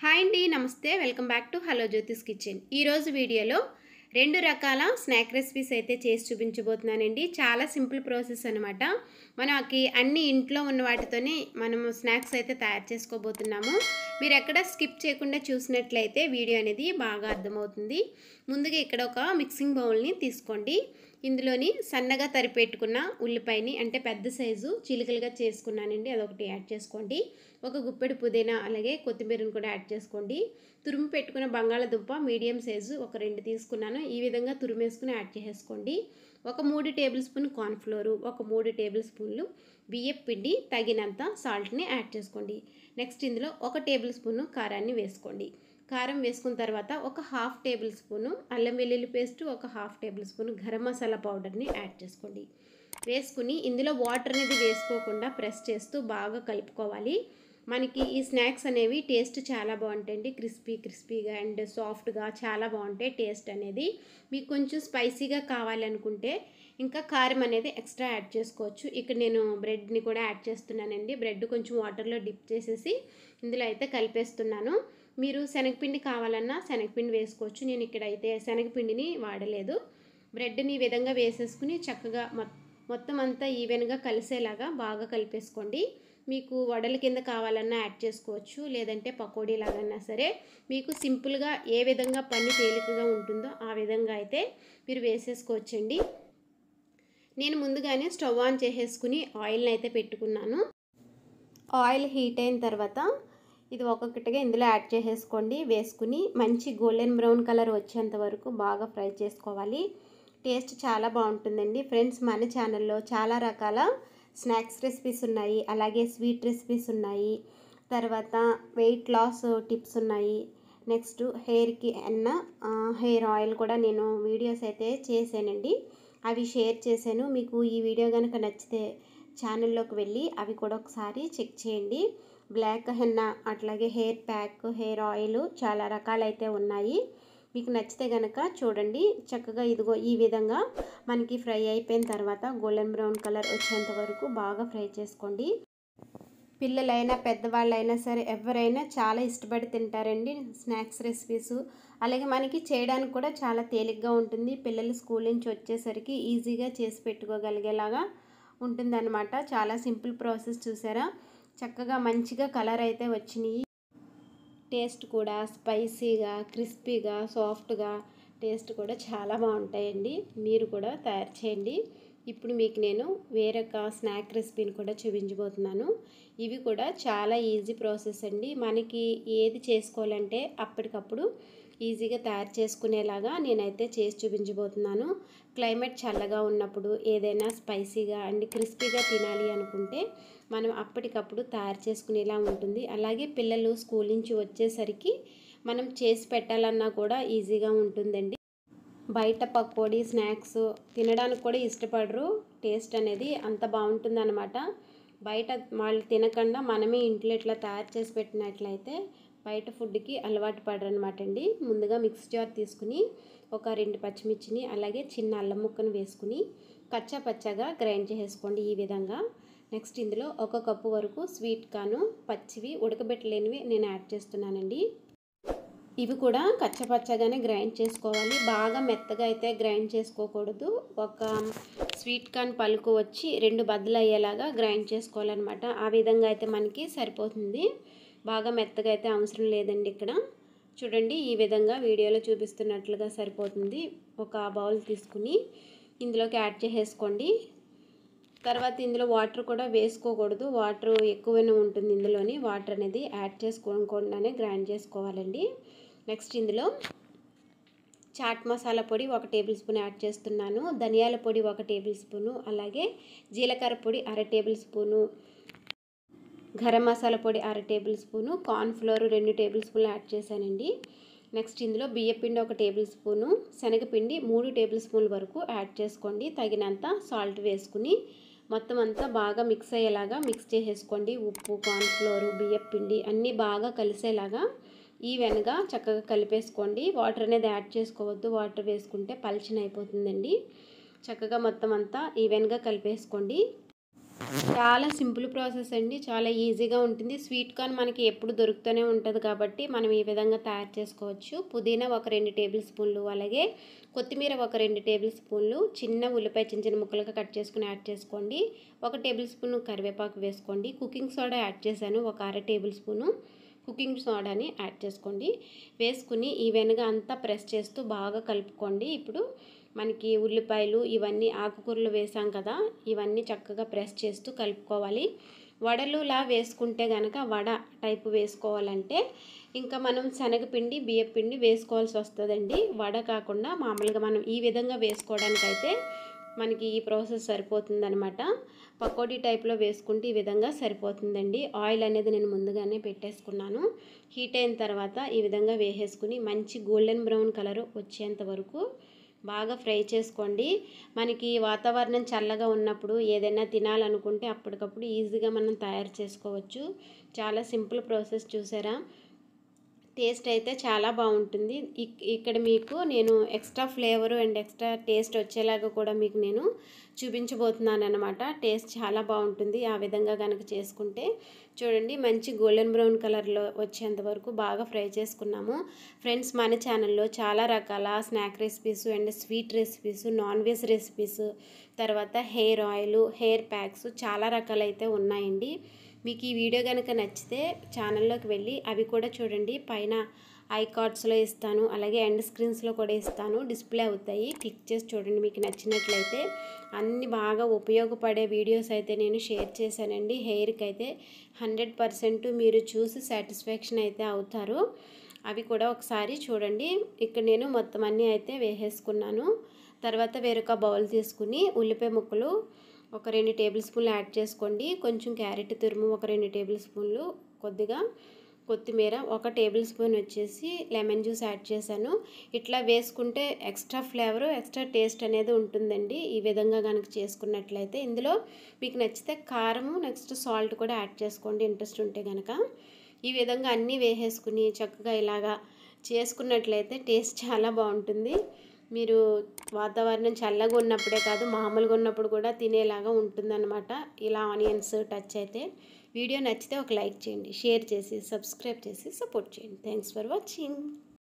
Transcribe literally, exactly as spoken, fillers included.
Hi అండి, నమస్తే. Welcome back to hello Jyothi's kitchen. ఈరోజు వీడియోలో రెండు రకాల స్నాక్ రెసిపీస్ అయితే చేసి చూపించబోతున్నానండి. చాలా సింపుల్ ప్రాసెస్ అనమాట. మనకి అన్ని ఇంట్లో ఉన్న వాటితోనే మనము స్నాక్స్ అయితే తయారు చేసుకోబోతున్నాము. మీరు ఎక్కడ స్కిప్ చేయకుండా చూసినట్లయితే వీడియో అనేది బాగా అర్థమవుతుంది. ముందుగా ఇక్కడ ఒక మిక్సింగ్ బౌల్ని తీసుకోండి. ఇందులోని సన్నగా తరిపెట్టుకున్న ఉల్లిపాయని అంటే పెద్ద సైజు చిలుకలుగా చేసుకున్నానండి, అదొకటి యాడ్ చేసుకోండి. ఒక గుప్పెడు పుదీనా అలాగే కొత్తిమీరను కూడా యాడ్ చేసుకోండి. తురుము పెట్టుకున్న బంగాళదుంప మీడియం సైజు ఒక రెండు తీసుకున్నాను. ఈ విధంగా తురుమేసుకుని యాడ్ చేసేసుకోండి. ఒక మూడు టేబుల్ స్పూన్ కార్న్ఫ్లోరు, ఒక మూడు టేబుల్ స్పూన్లు బియ్యపు పిండి, తగినంత సాల్ట్ని యాడ్ చేసుకోండి. నెక్స్ట్ ఇందులో ఒక టేబుల్ స్పూను కారాన్ని వేసుకోండి. కారం వేసుకున్న తర్వాత ఒక హాఫ్ టేబుల్ స్పూను అల్లం వెల్లుల్లి పేస్ట్, ఒక half table spoon garam masala పౌడర్ని యాడ్ చేసుకోండి. వేసుకుని ఇందులో వాటర్ అనేది వేసుకోకుండా ప్రెస్ చేస్తూ బాగా కలుపుకోవాలి. మనకి ఈ స్నాక్స్ అనేవి టేస్ట్ చాలా బాగుంటాయండి. క్రిస్పీ క్రిస్పీగా అండ్ సాఫ్ట్గా చాలా బాగుంటాయి టేస్ట్ అనేది. మీకు కొంచెం స్పైసీగా కావాలనుకుంటే ఇంకా కారం అనేది ఎక్స్ట్రా యాడ్ చేసుకోవచ్చు. ఇక్కడ నేను బ్రెడ్ని కూడా యాడ్ చేస్తున్నానండి. బ్రెడ్ కొంచెం వాటర్లో డిప్ చేసేసి ఇందులో అయితే కలిపేస్తున్నాను. మీరు శనగపిండి కావాలన్నా శనగపిండి వేసుకోవచ్చు. నేను ఇక్కడైతే శనగపిండిని వాడలేదు. బ్రెడ్ని ఈ విధంగా వేసేసుకుని చక్కగా మొత్తం అంతా ఈవెన్గా కలిసేలాగా బాగా కలిపేసుకోండి. మీకు వడల కింద కావాలన్నా యాడ్ చేసుకోవచ్చు, లేదంటే పకోడీ లాగన్నా సరే. మీకు సింపుల్గా ఏ విధంగా పని తేలికగా ఉంటుందో ఆ విధంగా అయితే మీరు వేసేసుకోవచ్చండి. నేను ముందుగానే స్టవ్ ఆన్ చేసేసుకుని ఆయిల్ని అయితే పెట్టుకున్నాను. ఆయిల్ హీట్ అయిన తర్వాత ఇది ఒక్కొక్కటిగా ఇందులో యాడ్ చేసేసుకోండి. వేసుకుని మంచి గోల్డెన్ బ్రౌన్ కలర్ వచ్చేంత వరకు బాగా ఫ్రై చేసుకోవాలి. టేస్ట్ చాలా బాగుంటుందండి. ఫ్రెండ్స్, మన ఛానల్లో చాలా రకాల స్నాక్స్ రెసిపీస్ ఉన్నాయి, అలాగే స్వీట్ రెసిపీస్ ఉన్నాయి, తర్వాత వెయిట్ లాస్ టిప్స్ ఉన్నాయి. నెక్స్ట్ హెయిర్కి ఎన్న హెయిర్ ఆయిల్ కూడా నేను వీడియోస్ అయితే చేశానండి, అవి షేర్ చేశాను. మీకు ఈ వీడియో కనుక నచ్చితే ఛానల్లోకి వెళ్ళి అవి కూడా ఒకసారి చెక్ చేయండి. బ్లాక్ హెన్న అట్లాగే హెయిర్ ప్యాక్, హెయిర్ ఆయిల్ చాలా రకాలైతే ఉన్నాయి. మీకు నచ్చితే కనుక చూడండి. చక్కగా ఇదిగో ఈ విధంగా మనకి ఫ్రై అయిపోయిన తర్వాత గోల్డెన్ బ్రౌన్ కలర్ వచ్చేంత వరకు బాగా ఫ్రై చేసుకోండి. పిల్లలైనా పెద్దవాళ్ళైనా సరే ఎవరైనా చాలా ఇష్టపడి తింటారండి స్నాక్స్ రెసిపీస్. అలాగే మనకి చేయడానికి కూడా చాలా తేలిగ్గా ఉంటుంది. పిల్లలు స్కూల్ నుంచి వచ్చేసరికి ఈజీగా చేసి పెట్టుకోగలిగేలాగా ఉంటుందన్నమాట. చాలా సింపుల్ ప్రాసెస్. చూసారా, చక్కగా మంచిగా కలర్ అయితే వచ్చినాయి. టేస్ట్ కూడా స్పైసీగా క్రిస్పీగా సాఫ్ట్గా టేస్ట్ కూడా చాలా బాగుంటాయండి. మీరు కూడా తయారు చేయండి. ఇప్పుడు మీకు నేను వేరొక స్నాక్ రెసిపీని కూడా చూపించబోతున్నాను. ఇవి కూడా చాలా ఈజీ ప్రాసెస్ అండి. మనకి ఏది చేసుకోవాలంటే అప్పటికప్పుడు ఈజీగా తయారు చేసుకునేలాగా నేనైతే చేసి చూపించబోతున్నాను. క్లైమేట్ చల్లగా ఉన్నప్పుడు ఏదైనా స్పైసీగా అండ్ క్రిస్పీగా తినాలి అనుకుంటే మనం అప్పటికప్పుడు తయారు చేసుకునేలా ఉంటుంది. అలాగే పిల్లలు స్కూల్ నుంచి వచ్చేసరికి మనం చేసి పెట్టాలన్నా కూడా ఈజీగా ఉంటుందండి. బయట పకోడీ స్నాక్స్ తినడానికి కూడా ఇష్టపడరు. టేస్ట్ అనేది అంత బాగుంటుందన్నమాట. బయట వాళ్ళు తినకుండా మనమే ఇంట్లో ఇట్లా తయారు చేసి పెట్టినట్లయితే బయట ఫుడ్కి అలవాటు పడరు అనమాట అండి. ముందుగా మిక్స్ జార్ తీసుకుని ఒక రెండు పచ్చిమిర్చిని అలాగే చిన్న అల్లం ముక్కను వేసుకుని కచ్చా పచ్చగా గ్రైండ్ చేసుకోండి ఈ విధంగా. నెక్స్ట్ ఇందులో ఒక కప్పు వరకు స్వీట్ కార్న్ పచ్చివి ఉడకబెట్టలేనివి నేను యాడ్ చేస్తున్నానండి. ఇవి కూడా కచ్చపచ్చగానే గ్రైండ్ చేసుకోవాలి. బాగా మెత్తగా అయితే గ్రైండ్ చేసుకోకూడదు. ఒక స్వీట్ కార్న్ పలుకు వచ్చి రెండు బద్దలు అయ్యేలాగా గ్రైండ్ చేసుకోవాలన్నమాట. ఆ విధంగా అయితే మనకి సరిపోతుంది. బాగా మెత్తగా అయితే అవసరం లేదండి. ఇక్కడ చూడండి, ఈ విధంగా వీడియోలో చూపిస్తున్నట్లుగా సరిపోతుంది. ఒక బౌల్ తీసుకుని ఇందులోకి యాడ్ చేసేసుకోండి. తర్వాత ఇందులో వాటర్ కూడా వేసుకోకూడదు. వాటర్ ఎక్కువనే ఉంటుంది ఇందులోని. వాటర్ అనేది యాడ్ చేసుకోకుండానే గ్రైండ్ చేసుకోవాలండి. నెక్స్ట్ ఇందులో చాట్ మసాలా పొడి ఒక టేబుల్ స్పూన్ యాడ్ చేస్తున్నాను. ధనియాల పొడి ఒక టేబుల్ స్పూను, అలాగే జీలకర్ర పొడి అర టేబుల్ స్పూను, గరం మసాలా పొడి అర టేబుల్ స్పూను, కార్న్ఫ్లోర్ రెండు టేబుల్ స్పూన్లు యాడ్ చేశానండి. నెక్స్ట్ ఇందులో బియ్యపిండి ఒక టేబుల్ స్పూను, శనగపిండి మూడు టేబుల్ స్పూన్ల వరకు యాడ్ చేసుకోండి. తగినంత సాల్ట్ వేసుకుని మొత్తం అంతా బాగా మిక్స్ అయ్యేలాగా మిక్స్ చేసేసుకోండి. ఉప్పు, కార్న్ఫ్లోర్, బియ్యపిండి అన్నీ బాగా కలిసేలాగా ఈవెన్గా చక్కగా కలిపేసుకోండి. వాటర్ అనేది యాడ్ చేసుకోవద్దు. వాటర్ వేసుకుంటే పల్చన అయిపోతుందండి. చక్కగా మొత్తం అంతా ఈవెన్గా కలిపేసుకోండి. చాలా సింపుల్ ప్రాసెస్ అండి. చాలా ఈజీగా ఉంటుంది. స్వీట్ కార్న్ మనకి ఎప్పుడు దొరుకుతూనే ఉంటుంది కాబట్టి మనం ఈ విధంగా తయారు చేసుకోవచ్చు. పుదీనా ఒక రెండు టేబుల్ స్పూన్లు, అలాగే కొత్తిమీర ఒక రెండు టేబుల్ స్పూన్లు, చిన్న ఉల్లిపాయ చిన్న చిన్న ముక్కలుగా కట్ చేసుకుని యాడ్ చేసుకోండి. ఒక టేబుల్ స్పూన్ కరివేపాకు వేసుకోండి. కుకింగ్ సోడా యాడ్ చేశాను, ఒక అర టేబుల్ స్పూను కుకింగ్ సోడాని యాడ్ చేసుకోండి. వేసుకుని ఈవెన్గా అంతా ప్రెస్ చేస్తూ బాగా కలుపుకోండి. ఇప్పుడు మనకి ఉల్లిపాయలు ఇవన్నీ ఆకుకూరలు వేసాం కదా, ఇవన్నీ చక్కగా ప్రెస్ చేస్తూ కలుపుకోవాలి. వడలులా వేసుకుంటే కనుక వడ టైపు వేసుకోవాలంటే ఇంకా మనం శనగపిండి బియ్యపిండి వేసుకోవాల్సి వస్తుందండి. వడ కాకుండా మామూలుగా మనం ఈ విధంగా వేసుకోవడానికైతే మనకి ఈ ప్రాసెస్ సరిపోతుందనమాట. పకోడీ టైప్లో వేసుకుంటే ఈ విధంగా సరిపోతుందండి. ఆయిల్ అనేది నేను ముందుగానే పెట్టేసుకున్నాను. హీట్ అయిన తర్వాత ఈ విధంగా వేసేసుకుని మంచి గోల్డెన్ బ్రౌన్ కలర్ వచ్చేంత వరకు బాగా ఫ్రై చేసుకోండి. మనకి వాతావరణం చల్లగా ఉన్నప్పుడు ఏదైనా తినాలనుకుంటే అప్పటికప్పుడు ఈజీగా మనం తయారు చేసుకోవచ్చు. చాలా సింపుల్ ప్రాసెస్ చూసారా. టేస్ట్ అయితే చాలా బాగుంటుంది. ఇక్కడ మీకు నేను extra flavour and extra taste వచ్చేలాగా కూడా మీకు నేను చూపించబోతున్నాను అనమాట. టేస్ట్ చాలా బాగుంటుంది ఆ విధంగా కనుక చేసుకుంటే. చూడండి మంచి గోల్డెన్ బ్రౌన్ కలర్లో వచ్చేంత వరకు బాగా ఫ్రై చేసుకున్నాము. ఫ్రెండ్స్, మన ఛానల్లో చాలా రకాల snack recipes and sweet recipes, non veg recipes, తర్వాత హెయిర్ ఆయిల్, హెయిర్ ప్యాక్స్ చాలా రకాలైతే ఉన్నాయండి. మీకు ఈ వీడియో కనుక నచ్చితే ఛానల్లోకి వెళ్ళి అవి కూడా చూడండి. పైన ఐ కార్డ్స్లో ఇస్తాను, అలాగే ఎండ్ స్క్రీన్స్లో కూడా ఇస్తాను, డిస్ప్లే అవుతాయి. క్లిక్ చేసి చూడండి. మీకు నచ్చినట్లయితే అన్ని బాగా ఉపయోగపడే వీడియోస్ అయితే నేను షేర్ చేశానండి. హెయిర్కి అయితే హండ్రెడ్ పర్సెంట్ మీరు చూసి సాటిస్ఫాక్షన్ అయితే అవుతారు. అవి కూడా ఒకసారి చూడండి. ఇక్కడ నేను మొత్తం అన్నీ అయితే వేసేసుకున్నాను. తర్వాత వేరొక బౌల్ తీసుకుని ఉల్లిపాయ ముక్కలు ఒక రెండు టేబుల్ స్పూన్లు యాడ్ చేసుకోండి. కొంచెం క్యారెట్ తురుము ఒక రెండు టేబుల్ స్పూన్లు, కొద్దిగా కొత్తిమీర ఒక టేబుల్ స్పూన్ వచ్చేసి లెమన్ జ్యూస్ యాడ్ చేశాను. ఇట్లా వేసుకుంటే ఎక్స్ట్రా ఫ్లేవరు ఎక్స్ట్రా టేస్ట్ అనేది ఉంటుందండి. ఈ విధంగా కనుక చేసుకున్నట్లయితే ఇందులో మీకు నచ్చితే కారము నెక్స్ట్ సాల్ట్ కూడా యాడ్ చేసుకోండి ఇంట్రెస్ట్ ఉంటే కనుక. ఈ విధంగా అన్నీ వేసేసుకుని చక్కగా ఇలాగా చేసుకున్నట్లయితే టేస్ట్ చాలా బాగుంటుంది. మీరు వాతావరణం చల్లగా ఉన్నప్పుడే కాదు మామూలుగా ఉన్నప్పుడు కూడా తినేలాగా ఉంటుందన్నమాట. ఇలా ఆనియన్స్ టచ్ అయితే. వీడియో నచ్చితే ఒక లైక్ చేయండి, షేర్ చేసి సబ్స్క్రైబ్ చేసి సపోర్ట్ చేయండి. Thanks for watching.